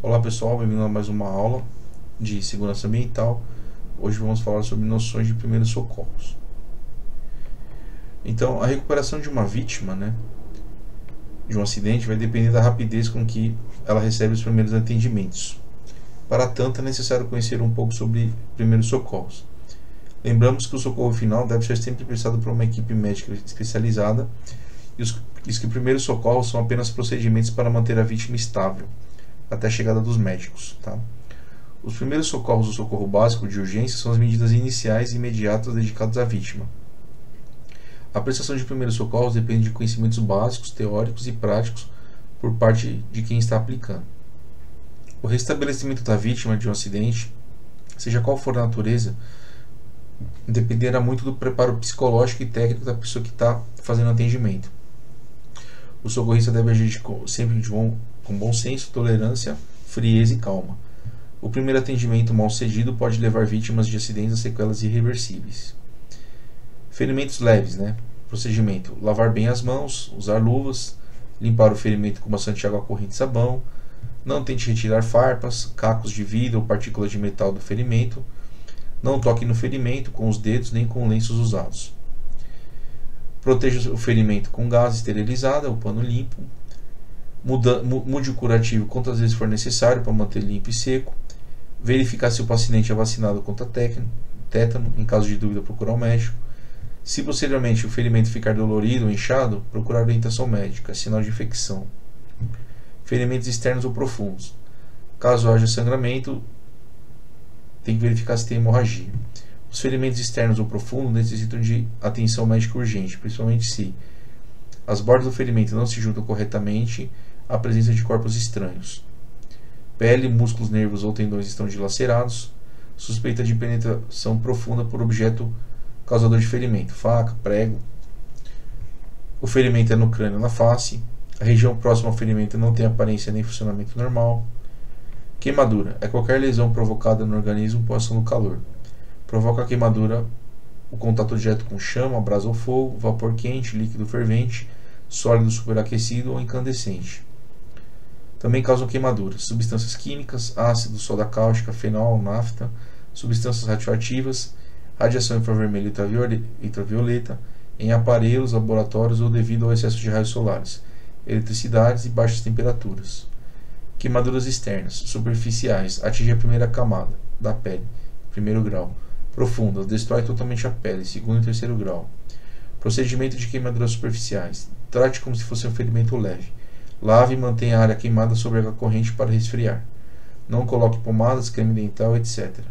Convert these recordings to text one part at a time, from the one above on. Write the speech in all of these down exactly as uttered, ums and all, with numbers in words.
Olá pessoal, bem-vindo a mais uma aula de segurança ambiental. Hoje vamos falar sobre noções de primeiros socorros. Então, a recuperação de uma vítima, né, de um acidente vai depender da rapidez com que ela recebe os primeiros atendimentos. Para tanto, é necessário conhecer um pouco sobre primeiros socorros. Lembramos que o socorro final deve ser sempre prestado por uma equipe médica especializada e os, e que primeiros socorros são apenas procedimentos para manter a vítima estável até a chegada dos médicos. Tá? Os primeiros socorros do socorro básico de urgência são as medidas iniciais e imediatas dedicadas à vítima. A prestação de primeiros socorros depende de conhecimentos básicos, teóricos e práticos por parte de quem está aplicando. O restabelecimento da vítima de um acidente, seja qual for a natureza, dependerá muito do preparo psicológico e técnico da pessoa que está fazendo o atendimento. O socorrista deve agir sempre de bom, com bom senso, tolerância, frieza e calma. O primeiro atendimento mal cedido pode levar vítimas de acidentes a sequelas irreversíveis. Ferimentos leves, né? Procedimento: lavar bem as mãos, usar luvas, limpar o ferimento com bastante água corrente e sabão, não tente retirar farpas, cacos de vidro ou partículas de metal do ferimento, não toque no ferimento com os dedos nem com lenços usados. Proteja o ferimento com gás esterilizada ou pano limpo. Muda, mude o curativo quantas vezes for necessário para manter limpo e seco. Verificar se o paciente é vacinado contra tétano. Em caso de dúvida, procurar um médico. Se posteriormente o ferimento ficar dolorido ou inchado, procurar orientação médica, sinal de infecção. Ferimentos externos ou profundos. Caso haja sangramento, tem que verificar se tem hemorragia. Os ferimentos externos ou profundos necessitam de atenção médica urgente, principalmente se as bordas do ferimento não se juntam corretamente à presença de corpos estranhos. Pele, músculos, nervos ou tendões estão dilacerados. Suspeita de penetração profunda por objeto causador de ferimento, faca, prego. O ferimento é no crânio ou na face. A região próxima ao ferimento não tem aparência nem funcionamento normal. Queimadura é qualquer lesão provocada no organismo por ação do calor. Provoca a queimadura o contato direto com chama, brasa ou fogo, vapor quente, líquido fervente, sólido superaquecido ou incandescente. Também causam queimaduras substâncias químicas, ácido, soda cáustica, fenol, nafta, substâncias radioativas, radiação infravermelha e ultravioleta, em aparelhos, laboratórios ou devido ao excesso de raios solares, eletricidades e baixas temperaturas. Queimaduras externas, superficiais, atinge a primeira camada da pele, primeiro grau. Profundas, destrói totalmente a pele, segundo e terceiro grau. Procedimento de queimaduras superficiais. Trate como se fosse um ferimento leve. Lave e mantenha a área queimada sobre água corrente para resfriar. Não coloque pomadas, creme dental, etcétera.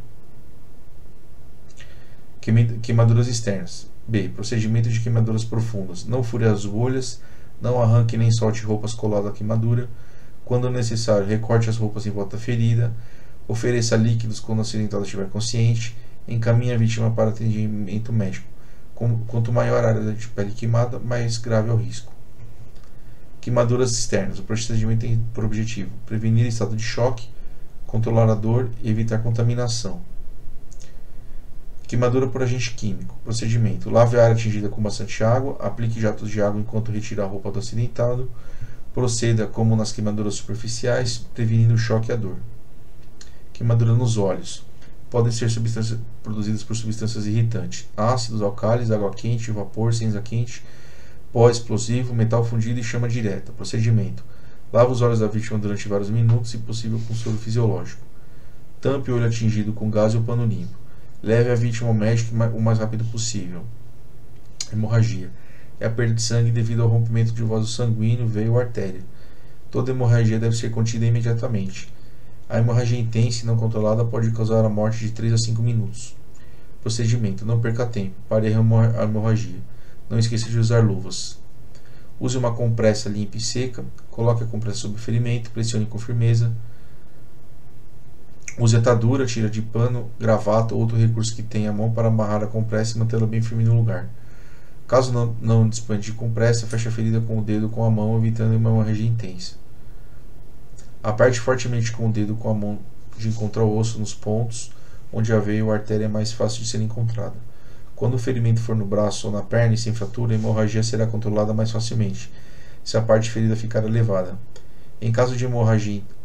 Queimaduras externas. B. Procedimento de queimaduras profundas. Não fure as bolhas, não arranque nem solte roupas coladas à queimadura. Quando necessário, recorte as roupas em volta da ferida. Ofereça líquidos quando o acidentado estiver consciente. Encaminhe a vítima para atendimento médico. Quanto maior a área de pele queimada, mais grave é o risco. Queimaduras externas. O procedimento tem por objetivo prevenir estado de choque, controlar a dor e evitar contaminação. Queimadura por agente químico. Procedimento: lave a área atingida com bastante água, aplique jatos de água enquanto retira a roupa do acidentado. Proceda como nas queimaduras superficiais, prevenindo o choque e a dor. Queimadura nos olhos. Podem ser substâncias produzidas por substâncias irritantes, ácidos, álcalis, água quente, vapor, cinza quente, pó explosivo, metal fundido e chama direta. Procedimento: lava os olhos da vítima durante vários minutos, se possível com soro fisiológico. Tampe o olho atingido com gás ou pano limpo. Leve a vítima ao médico o mais rápido possível. Hemorragia é a perda de sangue devido ao rompimento de vaso sanguíneo, veia ou artéria. Toda hemorragia deve ser contida imediatamente. A hemorragia intensa e não controlada pode causar a morte de três a cinco minutos. Procedimento: não perca tempo. Pare a hemorragia. Não esqueça de usar luvas. Use uma compressa limpa e seca. Coloque a compressa sobre o ferimento. Pressione com firmeza. Use atadura, tira de pano, gravata ou outro recurso que tenha à mão para amarrar a compressa e mantê-la bem firme no lugar. Caso não, não disponha de compressa, feche a ferida com o dedo com a mão, evitando uma hemorragia intensa. Aperte fortemente com o dedo com a mão de encontrar o osso nos pontos onde a veia ou a artéria é mais fácil de ser encontrada. Quando o ferimento for no braço ou na perna e sem fratura, a hemorragia será controlada mais facilmente, se a parte ferida ficar elevada. Em caso de hemorragia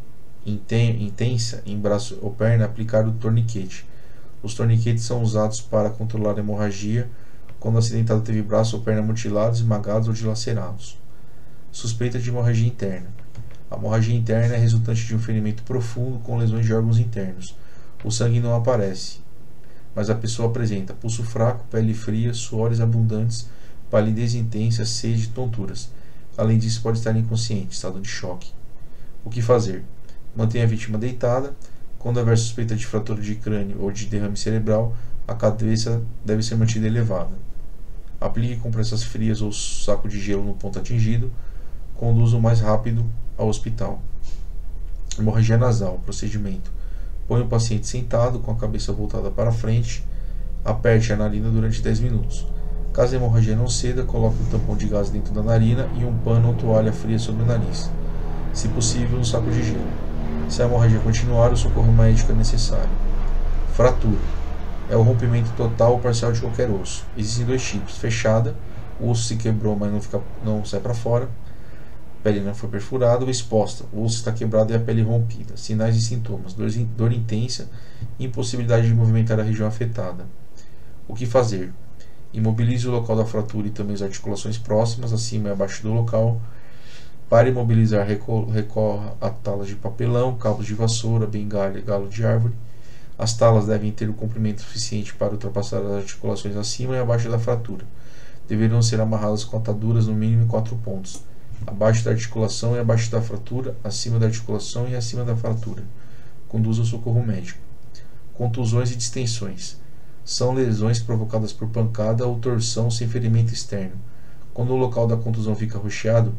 intensa em braço ou perna, aplicar o torniquete. Os torniquetes são usados para controlar a hemorragia quando o acidentado teve braço ou perna mutilados, esmagados ou dilacerados. Suspeita de hemorragia interna. A hemorragia interna é resultante de um ferimento profundo com lesões de órgãos internos. O sangue não aparece, mas a pessoa apresenta pulso fraco, pele fria, suores abundantes, palidez intensa, sede e tonturas. Além disso, pode estar inconsciente, estado de choque. O que fazer? Mantenha a vítima deitada. Quando houver suspeita de fratura de crânio ou de derrame cerebral, a cabeça deve ser mantida elevada. Aplique compressas frias ou saco de gelo no ponto atingido. Conduza o mais rápido ao hospital. Hemorragia nasal. Procedimento: põe o paciente sentado com a cabeça voltada para frente. Aperte a narina durante dez minutos. Caso a hemorragia não ceda, coloque um tampão de gás dentro da narina e um pano ou toalha fria sobre o nariz. Se possível, um saco de gelo. Se a hemorragia continuar, o socorro médico é necessário. Fratura é o rompimento total ou parcial de qualquer osso. Existem dois tipos: fechada, o osso se quebrou, mas não, fica, não sai para fora, a pele não foi perfurada, ou exposta, o osso está quebrado e a pele rompida. Sinais e sintomas: dor, dor intensa e impossibilidade de movimentar a região afetada. O que fazer? Imobilize o local da fratura e também as articulações próximas, acima e abaixo do local. Para imobilizar, recorra a talas de papelão, cabos de vassoura, bengala e galo de árvore. As talas devem ter o comprimento suficiente para ultrapassar as articulações acima e abaixo da fratura. Deverão ser amarradas com ataduras no mínimo em quatro pontos: abaixo da articulação e abaixo da fratura, acima da articulação e acima da fratura. Conduza ao socorro médico. Contusões e distensões são lesões provocadas por pancada ou torção sem ferimento externo. Quando o local da contusão fica roxeado,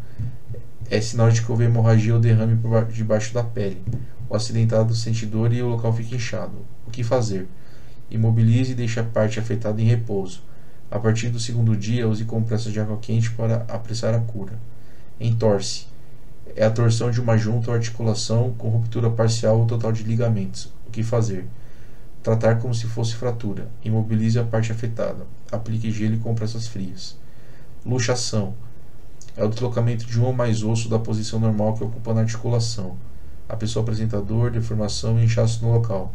é sinal de que houve hemorragia ou derrame por debaixo da pele. O acidentado sente dor e o local fica inchado. O que fazer? Imobilize e deixe a parte afetada em repouso. A partir do segundo dia, use compressas de água quente para apressar a cura. Entorse é a torção de uma junta ou articulação com ruptura parcial ou total de ligamentos. O que fazer? Tratar como se fosse fratura. Imobilize a parte afetada. Aplique gelo e compressas frias. Luxação é o deslocamento de um ou mais osso da posição normal que ocupa na articulação. A pessoa apresenta dor, deformação e inchaço no local.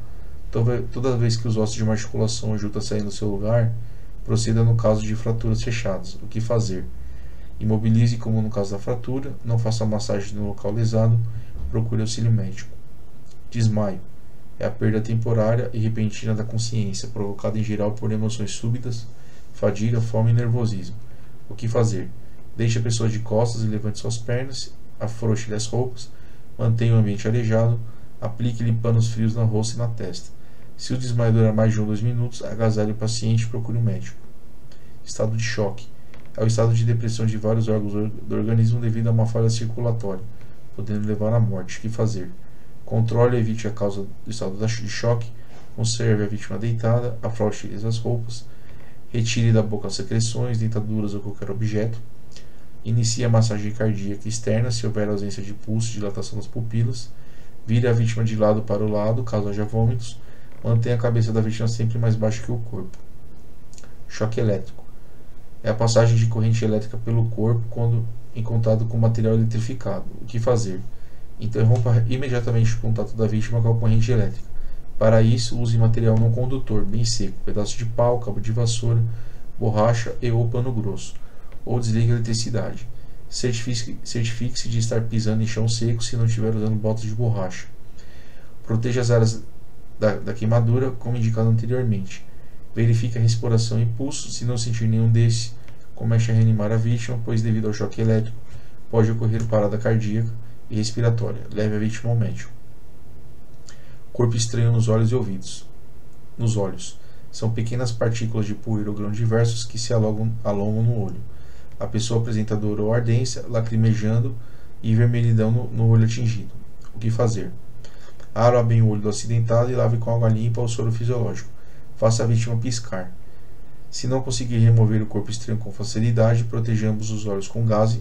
Toda vez que os ossos de uma articulação ou junta saem do seu lugar, proceda no caso de fraturas fechadas. O que fazer? Imobilize como no caso da fratura, não faça massagem no local lesado, procure auxílio médico. Desmaio é a perda temporária e repentina da consciência, provocada em geral por emoções súbitas, fadiga, fome e nervosismo. O que fazer? Deixe a pessoa de costas e levante suas pernas, afrouxe-lhe as roupas, mantenha o ambiente arejado, aplique-lhe panos frios no rosto e na testa. Se o desmaio durar mais de um ou dois minutos, agasalhe o paciente e procure um médico. Estado de choque é o estado de depressão de vários órgãos do organismo devido a uma falha circulatória, podendo levar à morte. O que fazer? Controle e evite a causa do estado de choque, conserve a vítima deitada, afrouxe-lhe as roupas, retire da boca as secreções, dentaduras ou qualquer objeto. Inicie a massagem cardíaca externa se houver ausência de pulso e dilatação das pupilas. Vire a vítima de lado para o lado, caso haja vômitos. Mantenha a cabeça da vítima sempre mais baixa que o corpo. Choque elétrico é a passagem de corrente elétrica pelo corpo quando em contato com material eletrificado. O que fazer? Interrompa imediatamente o contato da vítima com a corrente elétrica. Para isso, use material não condutor, bem seco, pedaço de pau, cabo de vassoura, borracha e ou pano grosso, ou desligue a eletricidade. Certifique-se certifique-se de estar pisando em chão seco se não estiver usando botas de borracha. Proteja as áreas da, da queimadura, como indicado anteriormente. Verifique a respiração e pulso. Se não sentir nenhum desses, comece a reanimar a vítima, pois devido ao choque elétrico pode ocorrer parada cardíaca e respiratória. Leve a vítima ao médico. Corpo estranho nos olhos e ouvidos. Nos olhos. São pequenas partículas de poeira ou grãos diversos que se alongam, alongam no olho. A pessoa apresenta dor ou ardência, lacrimejando e vermelhidão no, no olho atingido. O que fazer? Abra bem o olho do acidentado e lave com água limpa ou soro fisiológico. Faça a vítima piscar. Se não conseguir remover o corpo estranho com facilidade, proteja ambos os olhos com gaze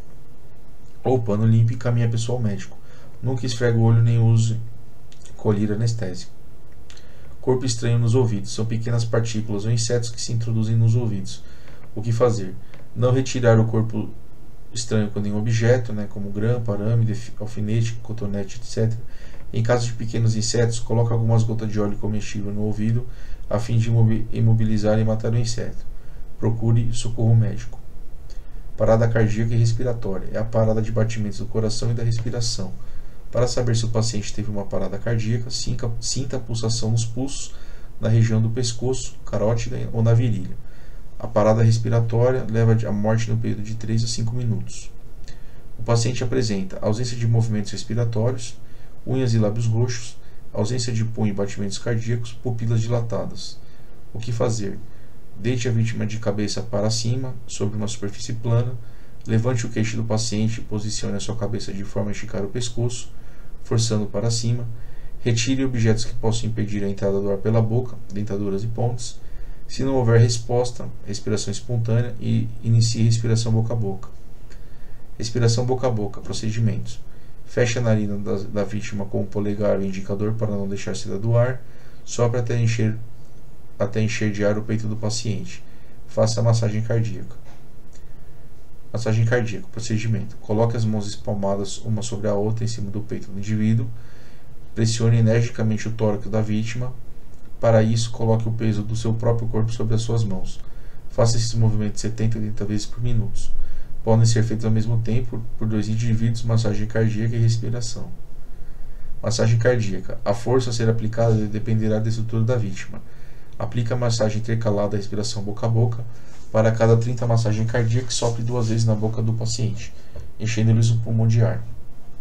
ou pano limpo e caminhe a pessoa ao médico. Nunca esfregue o olho nem use colírio anestésico. Corpo estranho nos ouvidos. São pequenas partículas ou insetos que se introduzem nos ouvidos. O que fazer? Não retirar o corpo estranho com nenhum objeto, né, como grampo, arame, alfinete, cotonete, etcétera. Em caso de pequenos insetos, coloque algumas gotas de óleo comestível no ouvido a fim de imobilizar e matar o inseto. Procure socorro médico. Parada cardíaca e respiratória é a parada de batimentos do coração e da respiração. Para saber se o paciente teve uma parada cardíaca, sinta a pulsação nos pulsos, na região do pescoço, carótida ou na virilha. A parada respiratória leva à morte no período de três a cinco minutos. O paciente apresenta ausência de movimentos respiratórios, unhas e lábios roxos, ausência de punho e batimentos cardíacos, pupilas dilatadas. O que fazer? Deite a vítima de cabeça para cima, sobre uma superfície plana, levante o queixo do paciente e posicione a sua cabeça de forma a esticar o pescoço, forçando para cima, retire objetos que possam impedir a entrada do ar pela boca, dentaduras e pontes. Se não houver resposta, respiração espontânea e inicie respiração boca a boca. Respiração boca a boca, procedimentos. Feche a narina da, da vítima com o polegar ou indicador para não deixar saída do ar, sopre até encher, até encher de ar o peito do paciente. Faça a massagem cardíaca. Massagem cardíaca, procedimento. Coloque as mãos espalmadas uma sobre a outra em cima do peito do indivíduo. Pressione energicamente o tórax da vítima. Para isso, coloque o peso do seu próprio corpo sobre as suas mãos. Faça esses movimentos setenta a oitenta vezes por minuto. Podem ser feitos ao mesmo tempo por dois indivíduos, massagem cardíaca e respiração. Massagem cardíaca. A força a ser aplicada dependerá da estrutura da vítima. Aplique a massagem intercalada à respiração boca a boca. Para cada trinta massagem cardíaca, sopre duas vezes na boca do paciente, enchendo-lhes o pulmão de ar.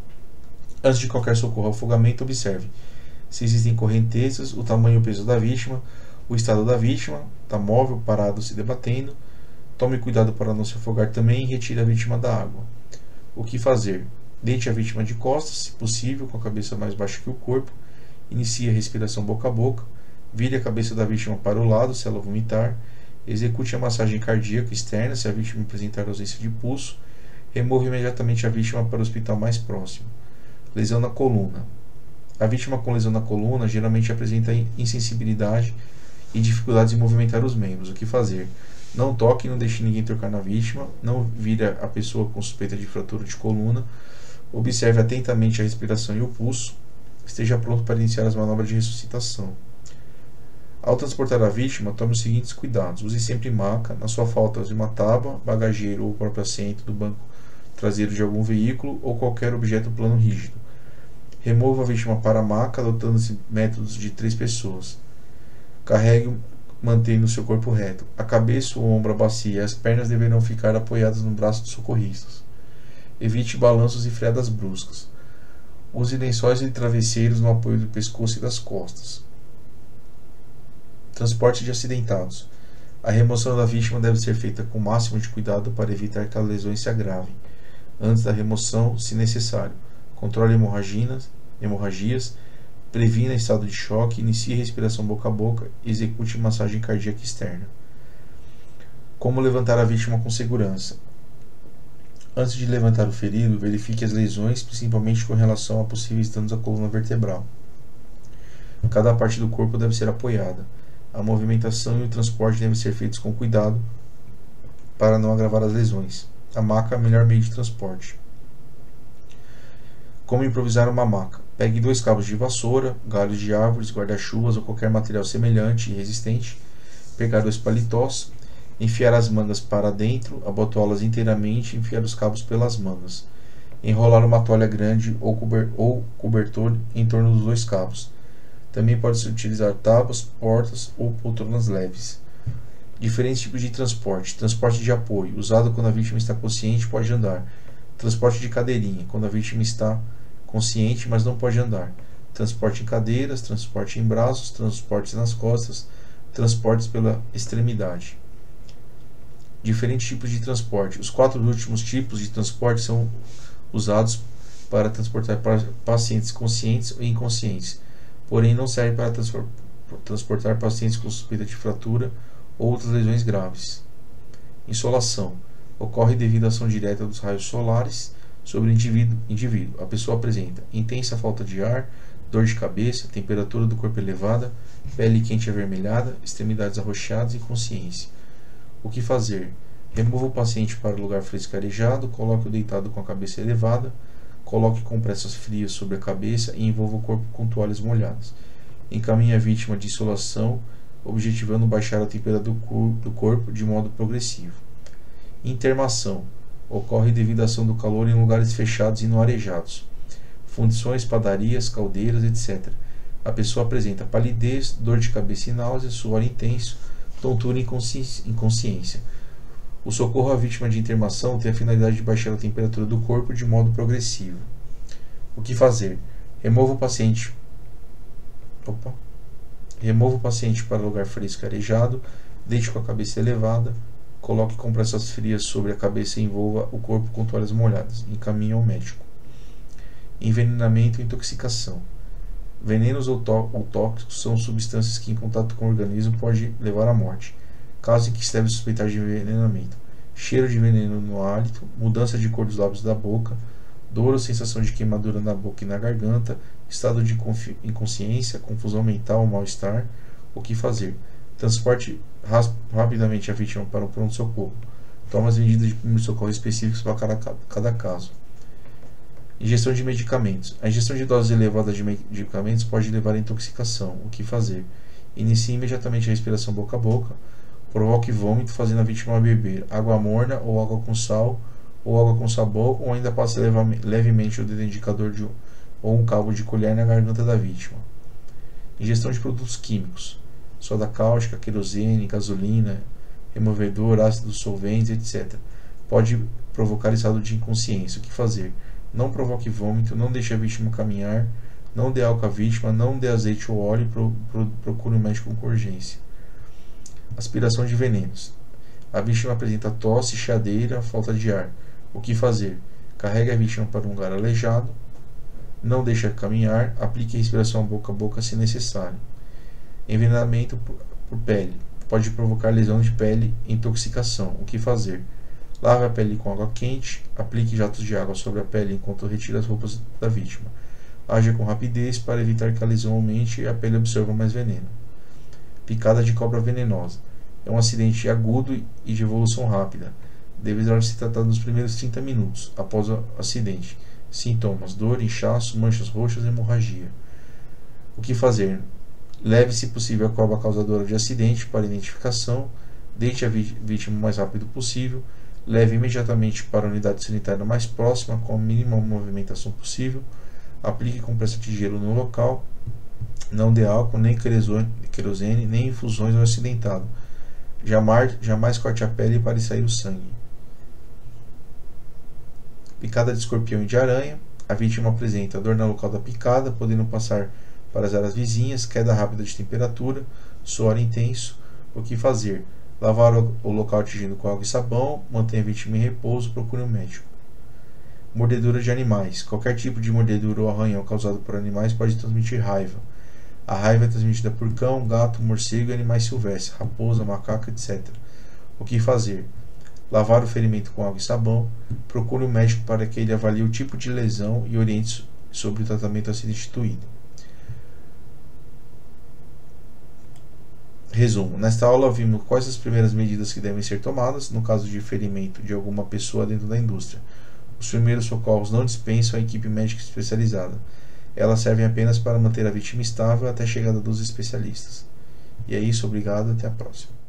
Antes de qualquer socorro ao afogamento, observe se existem correntezas, o tamanho e o peso da vítima, o estado da vítima, está móvel, parado, se debatendo. Tome cuidado para não se afogar também e retire a vítima da água. O que fazer? Deite a vítima de costas, se possível, com a cabeça mais baixa que o corpo. Inicie a respiração boca a boca. Vire a cabeça da vítima para o lado, se ela vomitar. Execute a massagem cardíaca externa, se a vítima apresentar ausência de pulso. Remova imediatamente a vítima para o hospital mais próximo. Lesão na coluna. A vítima com lesão na coluna geralmente apresenta insensibilidade e dificuldades em movimentar os membros. O que fazer? Não toque e não deixe ninguém tocar na vítima. Não vire a pessoa com suspeita de fratura de coluna. Observe atentamente a respiração e o pulso. Esteja pronto para iniciar as manobras de ressuscitação. Ao transportar a vítima, tome os seguintes cuidados. Use sempre maca. Na sua falta, use uma tábua, bagageiro ou o próprio assento do banco traseiro de algum veículo ou qualquer objeto plano rígido. Remova a vítima para a maca, adotando-se métodos de três pessoas. Carregue mantendo o seu corpo reto. A cabeça, o ombro, a bacia e as pernas deverão ficar apoiadas no braço dos socorristas. Evite balanços e freadas bruscas. Use lençóis e travesseiros no apoio do pescoço e das costas. Transporte de acidentados. A remoção da vítima deve ser feita com o máximo de cuidado para evitar que as lesões se agravem. Antes da remoção, se necessário, controle hemorragias, hemorragias, previna estado de choque, inicie respiração boca a boca e execute massagem cardíaca externa. Como levantar a vítima com segurança? Antes de levantar o ferido, verifique as lesões, principalmente com relação a possíveis danos à coluna vertebral. Cada parte do corpo deve ser apoiada. A movimentação e o transporte devem ser feitos com cuidado para não agravar as lesões. A maca é o melhor meio de transporte. Como improvisar uma maca? Pegue dois cabos de vassoura, galhos de árvores, guarda-chuvas ou qualquer material semelhante e resistente. Pegar dois paletós, enfiar as mangas para dentro, abotoá-las inteiramente e enfiar os cabos pelas mangas. Enrolar uma toalha grande ou, cober ou cobertor em torno dos dois cabos. Também pode-se utilizar tábuas, portas ou poltronas leves. Diferentes tipos de transporte. Transporte de apoio, usado quando a vítima está consciente e pode andar. Transporte de cadeirinha, quando a vítima está consciente, mas não pode andar. Transporte em cadeiras, transporte em braços, transportes nas costas, transportes pela extremidade. Diferentes tipos de transporte. Os quatro últimos tipos de transporte são usados para transportar pacientes conscientes ou inconscientes, porém não servem para transportar pacientes com suspeita de fratura ou outras lesões graves. Insolação. Ocorre devido à ação direta dos raios solares sobre o indivíduo. indivíduo. A pessoa apresenta intensa falta de ar, dor de cabeça, temperatura do corpo elevada, pele quente e avermelhada, extremidades arroxeadas e inconsciência. O que fazer? Remova o paciente para o lugar fresco e arejado, coloque-o deitado com a cabeça elevada, Coloque compressas frias sobre a cabeça e envolva o corpo com toalhas molhadas. Encaminhe a vítima de insolação, objetivando baixar a temperatura do corpo de modo progressivo. Intermação. Ocorre devido à ação do calor em lugares fechados e não arejados. Fundições, padarias, caldeiras, etcétera. A pessoa apresenta palidez, dor de cabeça e náusea, suor intenso, tontura e inconsciência. O socorro à vítima de intermação tem a finalidade de baixar a temperatura do corpo de modo progressivo. O que fazer? Remova o paciente. Opa. Remova o paciente para lugar fresco e arejado, deite com a cabeça elevada, coloque compressas frias sobre a cabeça e envolva o corpo com toalhas molhadas. Encaminhe ao médico. Envenenamento e intoxicação. Venenos ou, ou tóxicos são substâncias que, em contato com o organismo, podem levar à morte. Caso em que se deve suspeitar de envenenamento: cheiro de veneno no hálito, mudança de cor dos lábios da boca, dor ou sensação de queimadura na boca e na garganta, estado de inconsciência, confusão mental ou mal-estar. O que fazer? Transporte rapidamente a vítima para um pronto-socorro. Tome as medidas de primeiro socorro específicas para cada, cada caso. Ingestão de medicamentos. A ingestão de doses elevadas de medicamentos pode levar à intoxicação. O que fazer? Inicie imediatamente a respiração boca a boca. Provoque vômito, fazendo a vítima beber água morna ou água com sal, ou água com sabor, ou ainda passe levemente o dedo indicador de, ou um cabo de colher na garganta da vítima. Ingestão de produtos químicos. Soda cáustica, querosene, gasolina, removedor, ácidos solventes, etcétera. Pode provocar estado de inconsciência. O que fazer? Não provoque vômito, não deixe a vítima caminhar, não dê álcool à vítima, não dê azeite ou óleo e pro, pro, procure um médico com urgência. Aspiração de venenos. A vítima apresenta tosse, cheadeira, falta de ar. O que fazer? Carregue a vítima para um lugar aleijado, não deixe caminhar, aplique a respiração boca a boca se necessário. Envenenamento por, por pele. Pode provocar lesão de pele e intoxicação. O que fazer? Lave a pele com água quente, aplique jatos de água sobre a pele enquanto retira as roupas da vítima. Haja com rapidez para evitar que a lesão aumente e a pele absorva mais veneno. Picada de cobra venenosa. É um acidente agudo e de evolução rápida. Deverá ser tratado nos primeiros trinta minutos após o acidente. Sintomas: dor, inchaço, manchas roxas e hemorragia. O que fazer? Leve, se possível, a cobra causadora de acidente para identificação. Deite a vítima o mais rápido possível. Leve imediatamente para a unidade sanitária mais próxima com a mínima movimentação possível. Aplique compressa de gelo no local. Não dê álcool, nem querosene, nem infusões ao acidentado. Jamais, jamais corte a pele para sair o sangue. Picada de escorpião e de aranha. A vítima apresenta dor no local da picada, podendo passar para as áreas vizinhas, queda rápida de temperatura, suor intenso. O que fazer? Lavar o local atingido com água e sabão, mantenha a vítima em repouso, procure um médico. Mordedura de animais. Qualquer tipo de mordedura ou arranhão causado por animais pode transmitir raiva. A raiva é transmitida por cão, gato, morcego e animais silvestres, raposa, macaco, etcétera. O que fazer? Lavar o ferimento com água e sabão, procure um médico para que ele avalie o tipo de lesão e oriente sobre o tratamento a ser instituído. Resumo. Nesta aula vimos quais as primeiras medidas que devem ser tomadas no caso de ferimento de alguma pessoa dentro da indústria. Os primeiros socorros não dispensam a equipe médica especializada. Elas servem apenas para manter a vítima estável até a chegada dos especialistas. E é isso, obrigado, até a próxima.